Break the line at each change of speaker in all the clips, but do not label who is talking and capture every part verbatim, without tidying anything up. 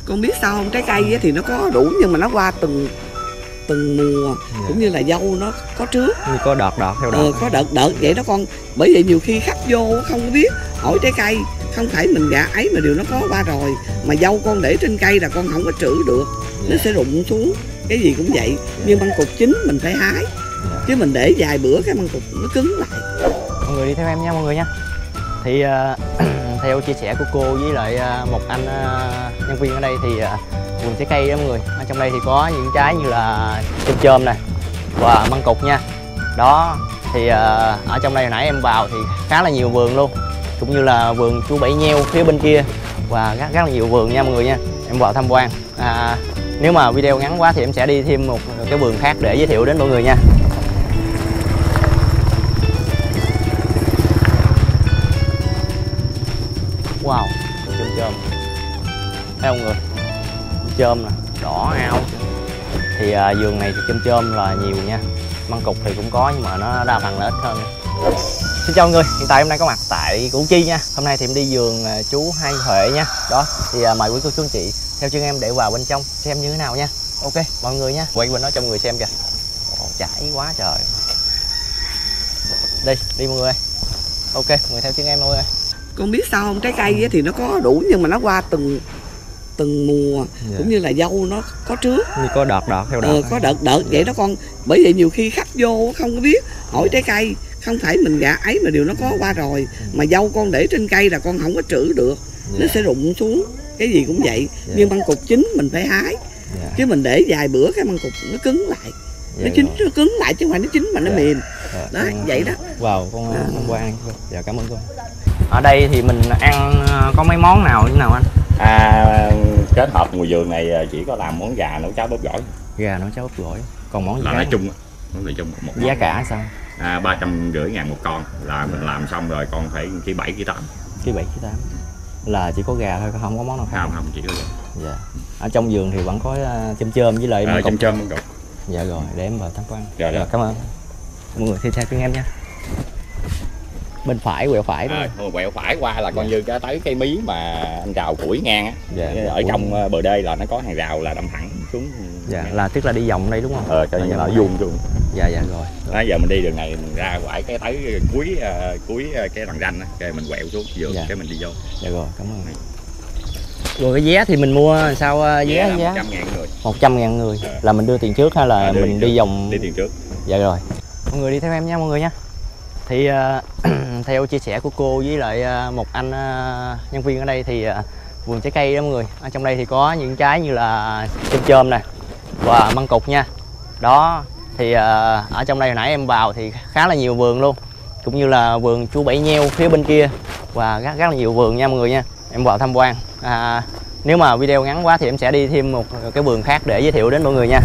Con biết sao không, trái cây thì nó có đủ nhưng mà nó qua từng từng mùa, dạ. Cũng như là dâu nó có trước,
như có đợt đợt theo đợt,
ờ, có đợt đợt vậy đó con. Bởi vậy nhiều khi khách vô không có biết, hỏi trái cây không phải mình gạ ấy mà điều nó có qua rồi, mà dâu con để trên cây là con không có trữ được, dạ. Nó sẽ rụng xuống, cái gì cũng vậy, dạ. Nhưng măng cụt chín mình phải hái, dạ. Chứ mình để vài bữa cái măng cụt nó cứng lại.
Mọi người đi theo em nha mọi người nha. Thì uh, theo chia sẻ của cô với lại uh, một anh uh, nhân viên ở đây thì uh, vườn trái cây đó mọi người, ở trong đây thì có những trái như là chôm chôm này và măng cụt nha. Đó thì uh, ở trong đây hồi nãy em vào thì khá là nhiều vườn luôn, cũng như là vườn chú Bảy Nheo phía bên kia và rất, rất là nhiều vườn nha mọi người nha. Em vào tham quan. À, nếu mà video ngắn quá thì em sẽ đi thêm một cái vườn khác để giới thiệu đến mọi người nha. Wow, chôm chôm, thấy không người, chôm nè, đỏ ao. Thì à, vườn này thì chôm chôm là nhiều nha, măng cụt thì cũng có nhưng mà nó đa phần là ít hơn. Xin chào mọi người, hiện tại hôm nay có mặt tại Củ Chi nha. Hôm nay thì em đi vườn à, chú Hai Huệ nha. Đó, thì à, mời quý cô chú anh chị theo chân em để vào bên trong xem như thế nào nha. Ok, mọi người nha, quay bên đó cho mọi người xem kìa. Ồ, chảy quá trời. Đi, đi mọi người. Ok, mọi người theo chân em mọi người.
Con biết sao không, trái cây thì nó có đủ nhưng mà nó qua từng từng mùa, dạ. Cũng như là dâu nó có trước,
như có đợt đợt theo đợt,
ờ, có đợt đợt vậy đó con. Bởi vậy nhiều khi khách vô không có biết, hỏi trái cây không phải mình gạ ấy mà điều nó có qua rồi, mà dâu con để trên cây là con không có trữ được, dạ. Nó sẽ rụng xuống, cái gì cũng vậy, dạ. Nhưng măng cụt chín mình phải hái, dạ. Chứ mình để vài bữa cái măng cụt nó cứng lại, dạ, nó chín rồi. Nó cứng lại chứ không phải nó chín mà nó, dạ. Mềm, dạ. Đó, con, vậy đó.
Wow, con à. Con Quang, dạ cảm ơn con. Ở đây thì mình ăn có mấy món nào như nào anh?
À, kết hợp mùa vườn này chỉ có làm món gà nấu cháo bóp gỏi.
Gà nấu cháo bóp gỏi. Còn món gì
là
khác?
Nói chung, nói chung một
giá cả sao?
À, ba trăm rưỡi ngàn một con, là mình làm xong rồi con phải ký bảy ký tám.
Ký bảy ký tám. Là chỉ có gà thôi, không có món nào khác?
Không, không chỉ có gà.
Dạ. Ở trong vườn thì vẫn có uh, chôm chôm với lại
à, chôm chôm măng cụt.
Dạ rồi, để em vào tham quan.
Rồi, rồi.
Cảm ơn. Mọi người theo theo cho em nha. Bên phải, quẹo phải
à, quẹo phải qua là con, dạ. Như cái tới cây mí mà anh rào củi ngang á, dạ. Ở trong bờ đê là nó có hàng rào là đâm thẳng xuống.
Dạ, là tức là đi vòng đây đúng không?
Ờ, cho nên là vuông luôn.
Dạ dạ rồi.
Đó, giờ mình đi đường này mình ra quải cái tới cuối uh, cuối cái lằn ranh á, rồi mình quẹo xuống vườn, dạ. Cái mình đi vô.
Dạ rồi, cảm ơn. Rồi cái vé thì mình mua sao uh, vé
giá? một trăm ngàn người.
một trăm ngàn người. Dạ. Là mình đưa tiền trước hay là à, mình đi vòng?
Đi tiền trước.
Dạ rồi. Mọi người đi theo em nha mọi người nha. Thì uh, theo chia sẻ của cô với lại uh, một anh uh, nhân viên ở đây thì uh, vườn trái cây đó mọi người, ở trong đây thì có những trái như là chôm chôm nè và măng cụt nha. Đó thì uh, ở trong đây hồi nãy em vào thì khá là nhiều vườn luôn, cũng như là vườn chú Bảy Nheo phía bên kia và rất, rất là nhiều vườn nha mọi người nha. Em vào tham quan. À, nếu mà video ngắn quá thì em sẽ đi thêm một cái vườn khác để giới thiệu đến mọi người nha.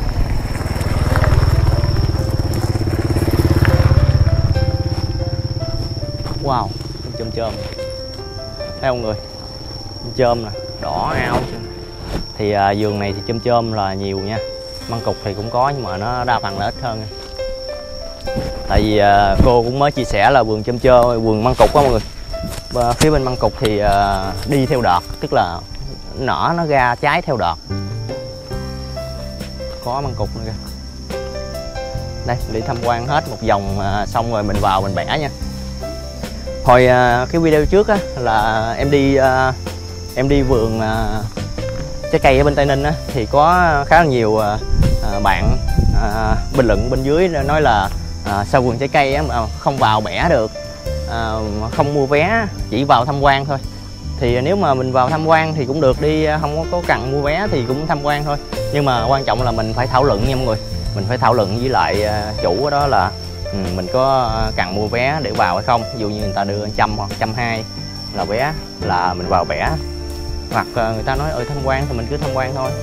Wow, chôm chôm, thấy không người, chôm nè, đỏ ao. Thì à, vườn này thì chôm chôm là nhiều nha, măng cụt thì cũng có nhưng mà nó đa phần là ít hơn. Tại vì à, cô cũng mới chia sẻ là vườn chôm chôm, vườn măng cụt đó mọi người. Và phía bên măng cụt thì à, đi theo đợt, tức là nở nó ra trái theo đợt. Có măng cụt nữa kìa. Đây, đi tham quan hết một vòng à, xong rồi mình vào mình bẻ nha. Hồi uh, cái video trước á, là em đi uh, em đi vườn uh, trái cây ở bên Tây Ninh á, thì có khá là nhiều uh, uh, bạn uh, bình luận bên dưới nói là uh, sao vườn trái cây á, mà không vào bẻ được, uh, không mua vé, chỉ vào tham quan thôi. Thì nếu mà mình vào tham quan thì cũng được đi, không có cần mua vé thì cũng tham quan thôi. Nhưng mà quan trọng là mình phải thảo luận nha mọi người, mình phải thảo luận với lại uh, chủ đó là Ừ, mình có cần mua vé để vào hay không. Ví dụ như người ta đưa trăm hoặc trăm hai là vé là mình vào bẻ, hoặc người ta nói ơi tham quan thì mình cứ tham quan thôi.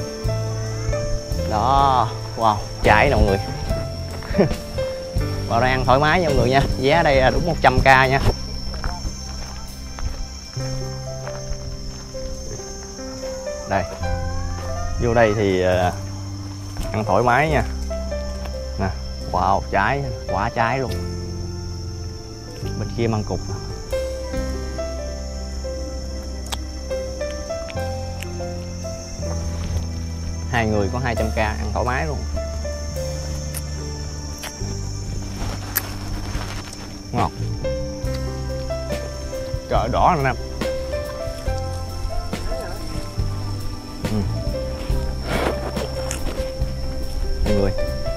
Đó, wow, trái nè mọi người. Vào đây ăn thoải mái nha mọi người nha. Vé đây là đúng một trăm k nha. Đây, vô đây thì uh, ăn thoải mái nha. Nè, wow, trái, quả trái luôn. Bên kia măng cụt. Hai người có hai trăm k ăn thoải mái luôn. Ngọt. Trời đỏ anh Nam. Ừ. Mọi người.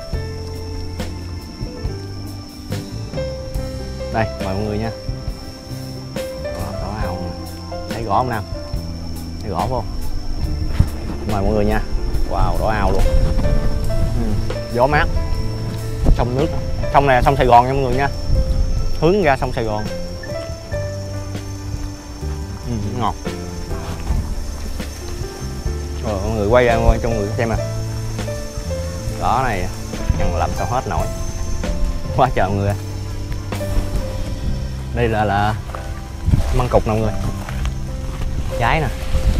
Đây, mời mọi người nha. Đỏ ào. Thấy gõ không Nam? Thấy gõ không? Mời mọi người nha. Wow, đỏ ào luôn. Ừ. Gió mát. Sông nước. Sông này là sông Sài Gòn nha mọi người nha. Hướng ra sông Sài Gòn. Ừ, ngọt. Rồi mọi người quay ra quay cho mọi người xem nè. Đó này ăn làm sao hết nổi. Quá trời mọi người. Đây là là măng cụt nè mọi người. Trái nè.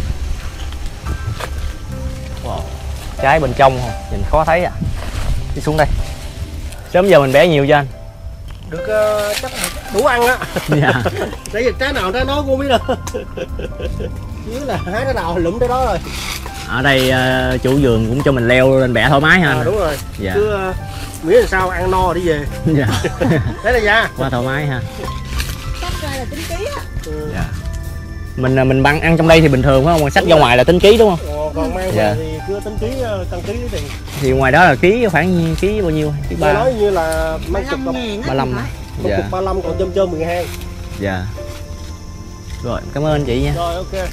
Wow. Trái bên trong không? Nhìn khó thấy à. Đi xuống đây. Sớm giờ mình bẻ nhiều cho anh.
Được uh, chắc đủ ăn á.
Dạ.
Tại vì trái nào trái nó cũng biết đâu. Chứ là hái cái nào lụm tới đó rồi.
Ở đây uh, chủ vườn cũng cho mình leo lên bẻ thoải mái ha.
À, đúng rồi.
Dạ.
Cứ uh, miễn làm sao ăn no đi về.
Dạ.
Đấy là ra.
Quá thoải mái ha.
Cắt ra là tính ký á.
Ừ.
Dạ. Mình mình băng ăn trong đây thì bình thường phải không? Còn sách ra ngoài là tính ký đúng không?
Ờ, còn mang
Dạ.
về thì cứ tính ký, tăng ký thì.
Thì ngoài đó là ký khoảng ký bao nhiêu? Ký
Ba
ba.
nói như là mang chục đồng.
ba lăm.
Dạ.
Dạ.
ba lăm còn chôm chôm mười hai.
Dạ. Rồi, cảm ơn anh chị nha.
Rồi ok.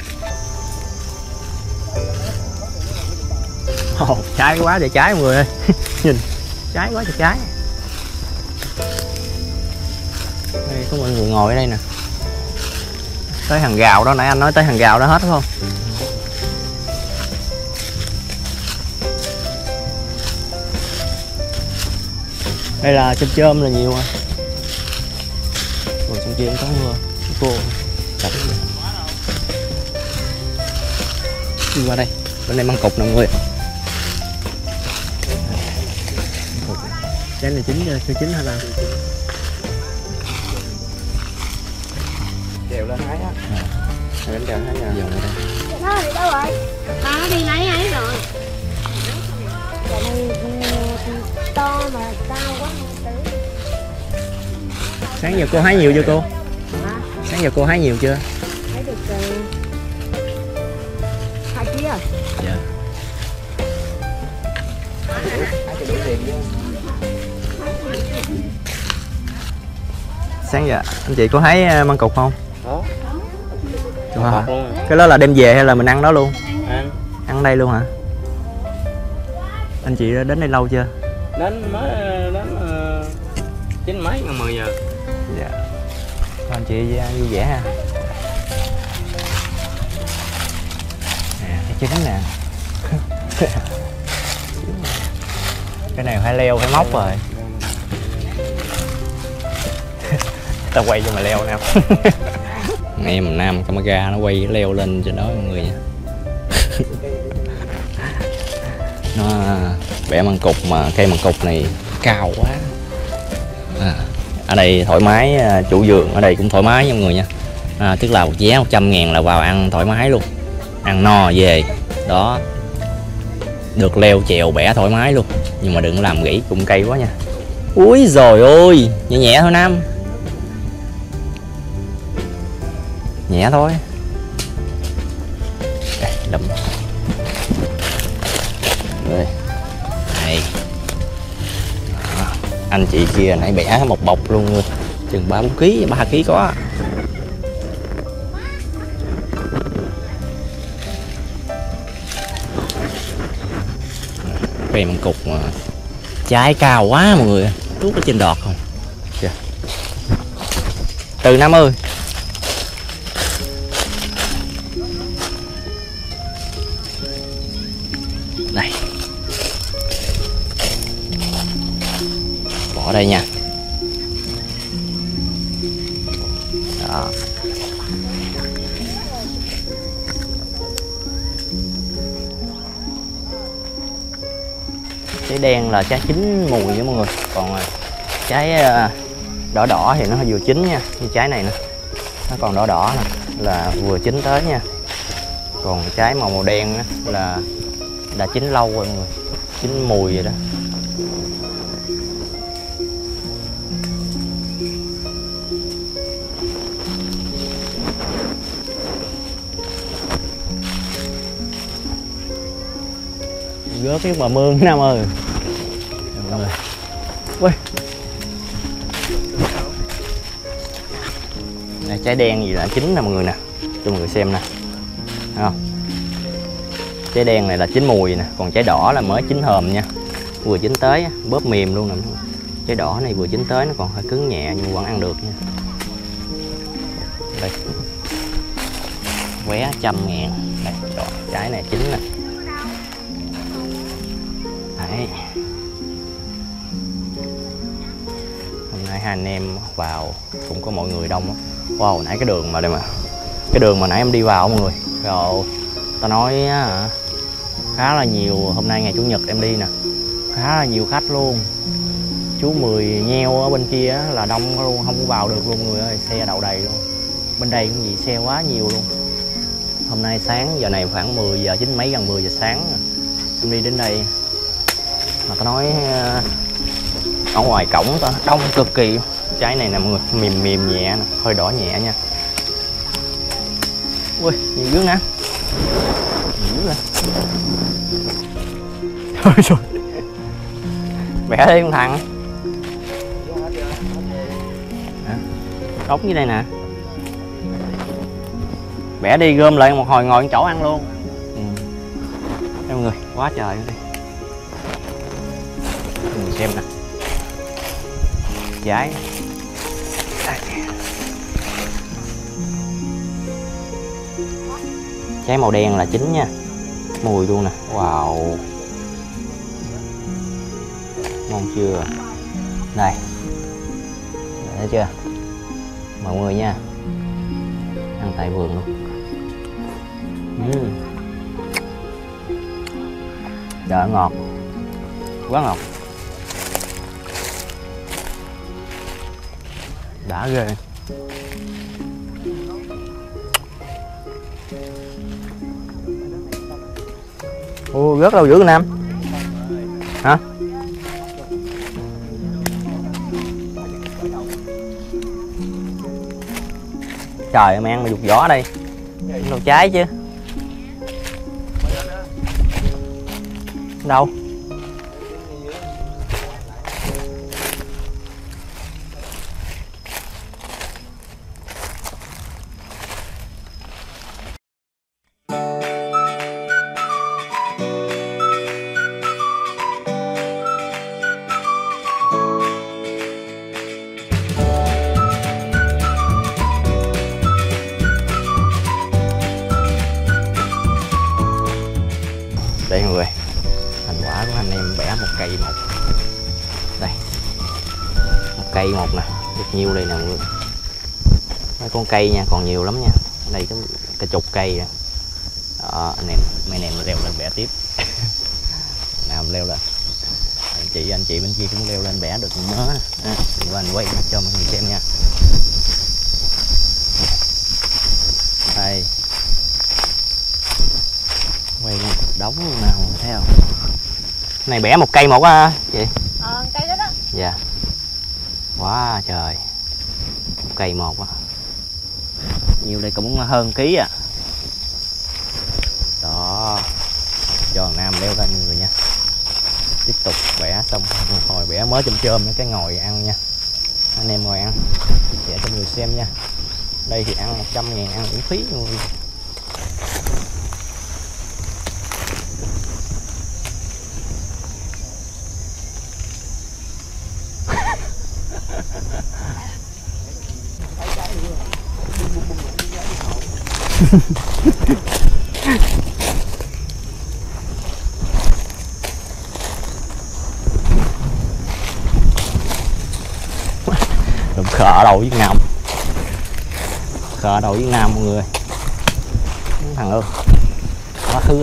Ồ, trái quá trời trái mọi người ơi. Nhìn, trái quá trời trái. Đây có mọi người ngồi ở đây nè. Tới hàng rào đó, nãy anh nói tới hàng rào đó hết đúng không? Đây là chôm chôm là nhiều à. Rồi trong kia cũng có mưa. Cô chặt. Đi qua đây. Bên đây măng cụt nè mọi người. Trái này chín chưa? Chưa chín hả ta?
Trèo lên hái á.
Rồi đến trèo hái nha. Dòng ở đây.
Nó đi đâu rồi? Ba nó đi lấy ấy rồi. Giờ này to mà cao quá không tới.
Sáng giờ cô hái nhiều chưa cô?
Hả?
Sáng giờ cô hái nhiều chưa?
Thấy được uh, hai ký rồi.
Dạ. Sáng giờ anh chị có hái măng cụt không?
Đó.
Wow. Cái đó là đem về hay là mình ăn đó luôn?
Ăn.
Ăn đây luôn hả? Anh chị đến đây lâu chưa?
Đến mới đến uh, chín mấy gần mười giờ.
Dạ. Anh chị vui vẻ ha. Nè, cái trứng nè. Cái này phải leo phải móc rồi. Tao quay cho mà leo nè. Em Nam camera nó quay leo lên trên đó mọi người nha. Nó bẻ măng cụt mà cây măng cụt này cao quá. À, ở đây thoải mái, chủ vườn ở đây cũng thoải mái nha mọi người nha. À, tức là một vé một trăm ngàn là vào ăn thoải mái luôn, ăn no về đó, được leo trèo bẻ thoải mái luôn, nhưng mà đừng làm gãy cụm cây quá nha. Úi rồi ôi, nhẹ nhẹ thôi Nam, nhẹ thôi. Đây, đậm. Đây. Này. Đó. Anh chị kia nãy bẻ một bọc luôn rồi. Chừng ba bốn ký, ba ký có. Cây măng cụt mà trái cao quá mọi người, tuốt ở trên đọt không. Kìa. Từ Nam ơi. Đây. Bỏ đây nha. Đó. Trái đen là trái chín mùi nha mọi người. Còn trái đỏ đỏ thì nó vừa chín nha. Như trái này nè, nó còn đỏ đỏ nè, là vừa chín tới nha. Còn trái màu màu đen là đã chín lâu rồi mọi người, chín mùi vậy đó. Rớt cái bờ mương Nam ơi. Mọi người. Ui. Này, trái đen gì là chín nè mọi người nè, cho mọi người xem nè, thấy không? Trái đen này là chín mùi nè, còn trái đỏ là mới chín hòm nha, vừa chín tới, bóp mềm luôn nè. Trái đỏ này vừa chín tới, nó còn hơi cứng nhẹ nhưng vẫn ăn được nha. Đây, vé trăm ngàn. Đây, rồi, trái này chín nè. Đấy. Hôm nay hai anh em vào cũng có mọi người đông á. Wow, nãy cái đường mà đây mà, cái đường mà nãy em đi vào mọi người, rồi ta nói á, khá là nhiều. Hôm nay ngày chủ nhật em đi nè, khá là nhiều khách luôn. Chú Mười nheo ở bên kia là đông luôn, không có vào được luôn người ơi, xe đậu đầy luôn. Bên đây cũng gì xe quá nhiều luôn. Hôm nay sáng giờ này khoảng mười giờ, chín mấy gần mười giờ sáng em đi đến đây mà ta nói ở ngoài cổng ta đông cực kỳ. Trái này nè mọi người, mềm mềm nhẹ nè, hơi đỏ nhẹ nha. Ui, nhiều dữ nè, nhiều rồi. Thôi rồi, vẽ đi con thằng. Đóng dưới đây nè, vẽ đi gom lại một hồi ngồi chỗ ăn luôn. Ừ. Mọi người, quá trời đi. Mọi người xem nè, trái trái màu đen là chín nha, mùi luôn nè. Wow, ngon chưa? Đây, thấy chưa mọi người nha, ăn tại vườn luôn. uhm. Đỡ ngọt, quá ngọt, đã ghê. Ô, rất lâu dữ Nam hả? Trời ơi, mang mà dục vỏ đây, đâu trái chứ đâu. Đây mọi người, thành quả của anh em bẻ một cây một. Đây, một cây một nè, được nhiêu đây nè mọi người. Mấy con cây nha, còn nhiều lắm nha. Đây có cái chục cây nè. Đó, anh em, mấy anh em leo lên bẻ tiếp. Nào leo lên. Anh chị, anh chị bên kia cũng leo lên bẻ được một mớ nè. À, anh quay cho mọi người xem nha. Đây. Quay đóng luôn nào, thấy không? Này bẻ một cây một á chị?
Ờ, cây đó đó.
Dạ. Quá trời. Một cây một á. Nhiều đây cũng hơn ký à. Đó. Cho Nam leo lên người nha. Tiếp tục bẻ xong hồi bẻ mới chôm chôm cái ngồi ăn nha. Anh em ngồi ăn. Chia sẻ cho người xem nha. Đây thì ăn một trăm ngàn, ăn miễn phí luôn. Đụng khờ đầu Việt Nam, khờ đầu Việt Nam mọi người. Thằng ơi, quá khứ rồi.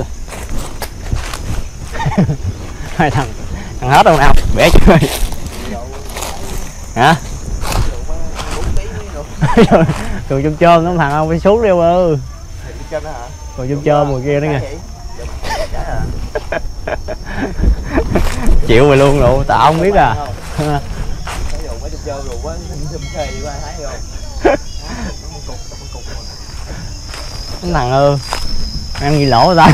Hai thằng, thằng hết đâu nào, bẻ chưa? Hả? Còn chôm chôm lắm thằng không phải xuống đâu ơ. Còn chôm chôm người kia đó nghe. à. Chịu mày luôn rồi, tao không biết à. Cái thằng ơi, ăn gì lỗ tao.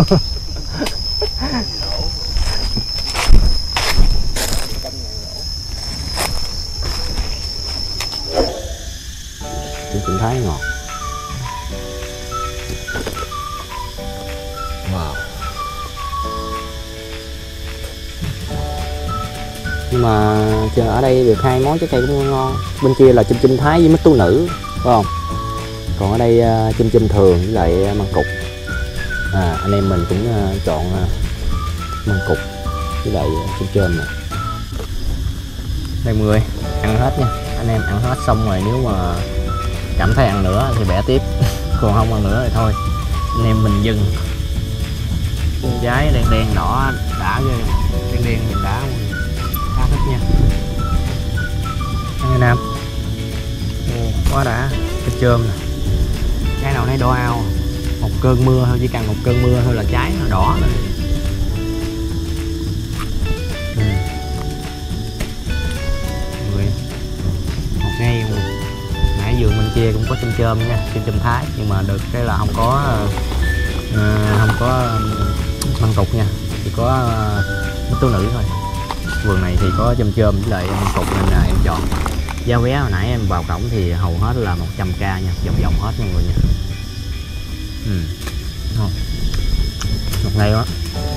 Cũng thấy ngọt. Wow. Nhưng mà ở đây được hai món trái cây cũng ngon. Bên kia là chim chim Thái với mít tú nữ, phải không? Còn ở đây uh, chim chim thường với lại măng cục. À, anh em mình cũng uh, chọn uh, măng cục với lại uh, chim chôm này. Đây mọi người, ăn hết nha. Anh em ăn hết xong rồi nếu mà cảm thấy ăn nữa thì bẻ tiếp, còn không ăn nữa thì thôi. Anh em mình dừng. Trái đen đen đỏ đã ghê, đen đen nhìn đã, khá thích nha. Anh Nam, quá đã. Cái chôm nè, cái nào nấy đỏ ao. Một cơn mưa thôi, chỉ cần một cơn mưa thôi là trái nó đỏ rồi. Ừ. Người một ngay luôn. Nãy vườn bên kia cũng có chôm chôm nha, chôm chôm Thái, nhưng mà được cái là không có uh, không có măng cục nha, chỉ có uh, mít tú nữ thôi. Vườn này thì có chôm chôm với lại măng cục nên là em chọn. Giá vé hồi nãy em vào cổng thì hầu hết là một trăm k nha, vòng vòng hết nha mọi người nha. Ừ. Không. Một ngày quá.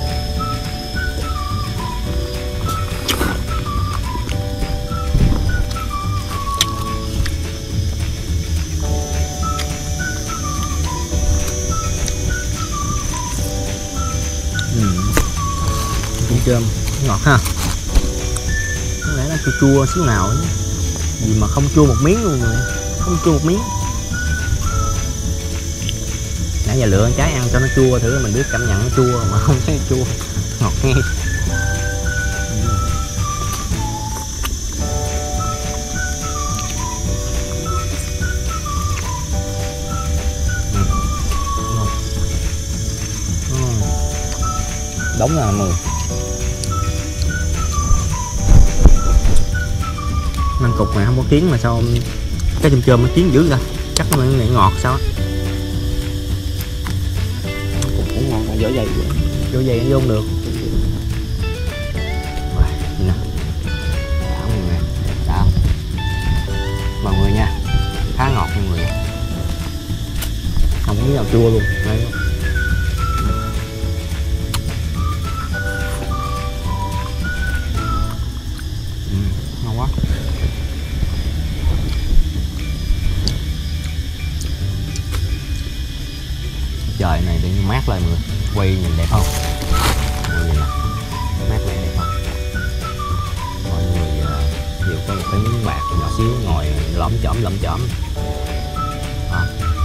Chôm ngọt ha, có lẽ nó chua chua xíu nào ấy. Gì mà không chua một miếng luôn rồi, không chua một miếng. Nãy giờ lựa trái ăn cho nó chua thử mình biết cảm nhận nó chua mà không thấy chua, ngọt nghe. Đóng là mười. Măng cục này không có kiến mà sao cái chôm chôm nó kiến dữ ra, chắc nó ngọt sao á.
Cục cũng ngon, vỏ dày
vỏ dày nó vô không được. Nè, đã mọi người, đã mọi người nha, khá ngọt mọi người, không có miếng nào chua luôn. Đấy. Trời này tự nhiên mát lại mọi người, quay nhìn đẹp không? Mọi người nè, mát lại đẹp không? Mọi người uh, đều có một cái miếng bạc nhỏ xíu ngồi lõm chõm lõm chõm. Đó.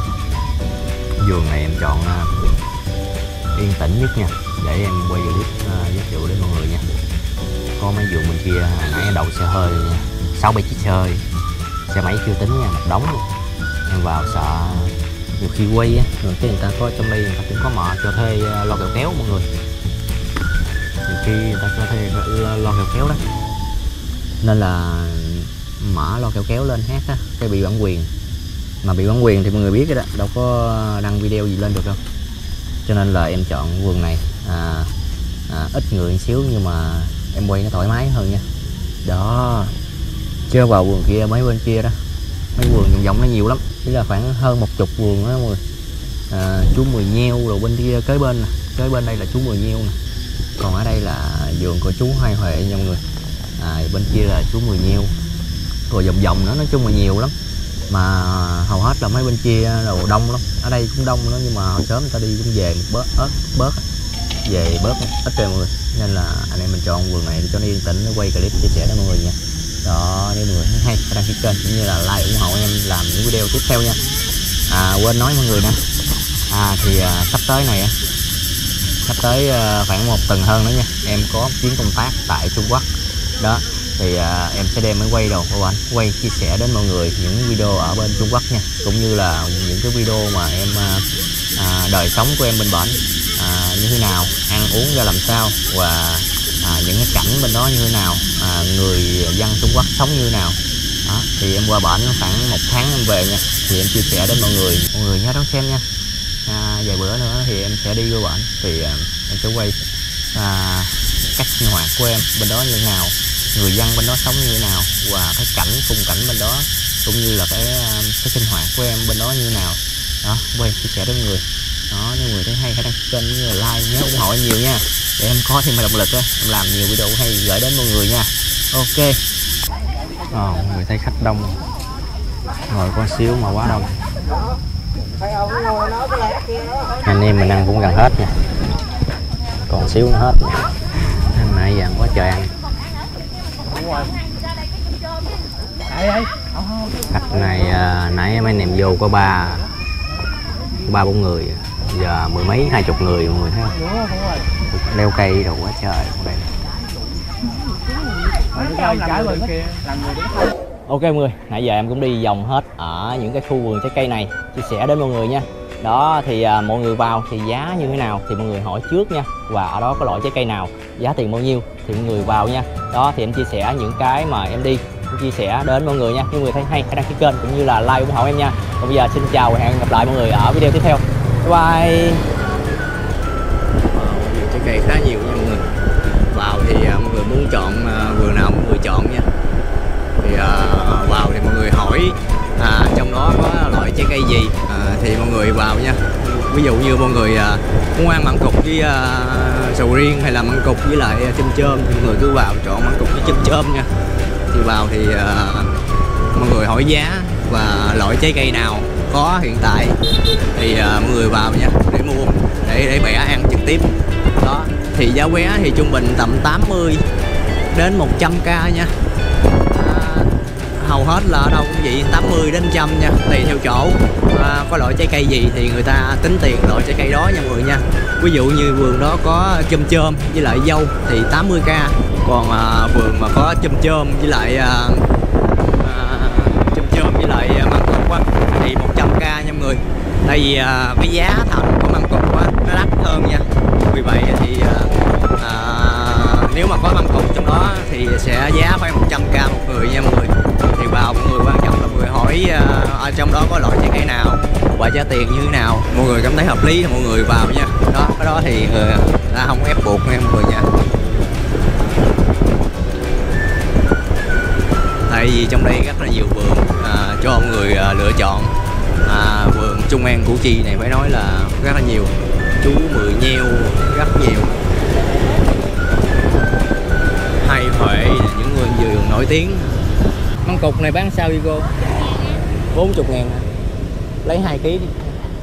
Vườn này em chọn uh, yên tĩnh nhất nha, để em quay clip uh, giới thiệu đến mọi người nha. Có mấy vườn bên kia nãy đậu xe hơi nha, sáu bảy chiếc xe hơi, xe máy chưa tính nha, một đống luôn. Em vào sợ nhiều khi quay á, rồi cái người ta có trong đây người ta cũng có mở cho thuê lo kẹo kéo mọi người. Nhiều khi người ta cho thuê lo, lo kẹo kéo đó, nên là mở lo kẹo kéo lên hát á, cái bị bản quyền. Mà bị bản quyền thì mọi người biết cái đó, đâu có đăng video gì lên được đâu. Cho nên là em chọn vườn này à, à, ít người một xíu nhưng mà em quay nó thoải mái hơn nha. Đó, chưa vào vườn kia mấy bên kia đó, mấy vườn vòng vòng nó nhiều lắm, chỉ là khoảng hơn một chục vườn đó mọi người. À, chú Mười Nheo rồi bên kia kế bên nè, kế bên đây là chú Mười Nheo nè, còn ở đây là vườn của chú Hai Huệ nha mọi người. À, bên kia là chú Mười Nheo, rồi vòng vòng nó nói chung là nhiều lắm, mà hầu hết là mấy bên kia đồ đông lắm. Ở đây cũng đông đó, nhưng mà hồi sớm người ta đi cũng về một bớt ớt bớt về bớt ít rồi mọi người, nên là anh em mình chọn vườn này để cho nó yên tĩnh, nó quay clip chia sẻ với mọi người nha. Đó, nếu mọi người thấy hay đăng ký kênh cũng như là like ủng hộ em làm những video tiếp theo nha. À, quên nói mọi người nè, à thì à, sắp tới này sắp tới à, khoảng một tuần hơn nữa nha, em có một chuyến công tác tại Trung Quốc đó, thì à, em sẽ đem máy quay đồ của anh quay chia sẻ đến mọi người những video ở bên Trung Quốc nha, cũng như là những cái video mà em à, à, đời sống của em bên bển. à, như thế nào, ăn uống ra làm sao, và à, những cái cảnh bên đó như thế nào, à, người dân Trung Quốc sống như thế nào. Đó, thì em qua bển khoảng một tháng em về nha, thì em chia sẻ đến mọi người, mọi người nhớ đón xem nha. À, vài bữa nữa thì em sẽ đi qua bển, thì à, em sẽ quay à, cách sinh hoạt của em bên đó như thế nào, người dân bên đó sống như thế nào, và cái cảnh khung cảnh bên đó, cũng như là cái cái sinh hoạt của em bên đó như thế nào. Đó, quay chia sẻ đến mọi người. Đó, nếu mọi người thấy hay hãy đăng ký kênh như là like, nhớ ủng hộ em nhiều nha, để em có thêm động lực á, em làm nhiều video hay gửi đến mọi người nha. Ok. Ờ, mọi người thấy khách đông, ngồi có xíu mà quá đông. Anh em mình ăn cũng gần hết nha, còn xíu nữa hết. Hôm nay giờ quá trời ăn. Khách này à, nãy mấy anh em vô có ba ba bốn người, giờ mười mấy hai chục người, mọi người thấy không? Leo cây đồ quá trời. Ok mọi người, nãy giờ em cũng đi vòng hết ở những cái khu vườn trái cây này, chia sẻ đến mọi người nha. Đó thì à, mọi người vào thì giá như thế nào thì mọi người hỏi trước nha, và ở đó có loại trái cây nào, giá tiền bao nhiêu thì mọi người vào nha. Đó thì em chia sẻ những cái mà em đi, em chia sẻ đến mọi người nha. Nếu mọi người thấy hay hãy đăng ký kênh cũng như là like ủng hộ em nha. Còn bây giờ xin chào và hẹn gặp lại mọi người ở video tiếp theo. Bye bye. Wow, trái cây khá nhiều nha mọi người. Vào thì uh, mọi người muốn chọn uh, vườn nào mọi người chọn nha. Thì uh, vào thì mọi người hỏi à, trong đó có loại trái cây gì à, thì mọi người vào nha. Ví dụ như mọi người uh, muốn ăn măng cục với uh, sầu riêng, hay là măng cục với lại uh, chôm chôm, thì mọi người cứ vào chọn măng cục với chôm chôm nha. Thì vào thì uh, mọi người hỏi giá và loại trái cây nào có hiện tại thì uh, mọi người vào nha, để mua, để để bẻ ăn trực tiếp. Đó thì giá vé thì trung bình tầm tám mươi đến một trăm k nha. À, hầu hết là ở đâu cũng vậy, tám mươi đến một trăm nha, tùy theo chỗ. À, có loại trái cây gì thì người ta tính tiền loại trái cây đó nha mọi người nha. Ví dụ như vườn đó có chôm chôm với lại dâu thì tám mươi k, còn à, vườn mà có chôm chôm với lại à, à, chôm chôm với lại măng cục á thì một trăm k nha mọi người. Tại vì à, cái giá thành của măng cục á nó đắt hơn nha, vì vậy thì à, à, nếu mà có măng cục trong đó thì sẽ giá phải một trăm k một người nha mọi người. Thì vào mọi người quan trọng là mọi người hỏi à, ở trong đó có loại trái cây nào và giá tiền như thế nào, mọi người cảm thấy hợp lý thì mọi người vào nha. Đó, cái đó thì người ta không ép buộc nha mọi người nha. Tại vì trong đây rất là nhiều vườn à, cho mọi người à, lựa chọn. À, vườn Trung An Củ Chi này phải nói là rất là nhiều, chú mười nheo rất nhiều. Hai Huệ là những người vườn nổi tiếng. Măng cục này bán sao đi cô? bốn mươi ngàn hả? Lấy hai ký đi.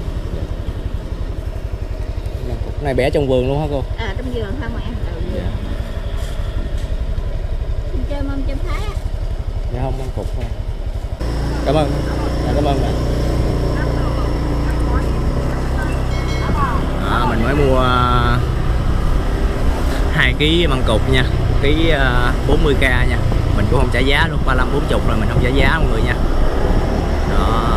Măng cục này bẻ trong vườn luôn hả cô?
À, trong vườn không ạ? Dạ. Chơi mâm châm thái á?
Dạ không, măng cục thôi. Cảm ơn. Dạ, cảm ơn bạn. À, mình mới mua hai ký măng cục nha, ký bốn mươi k nha. Mình cũng không trả giá luôn, ba mươi lăm bốn mươi rồi mình không trả giá mọi người nha. Đó.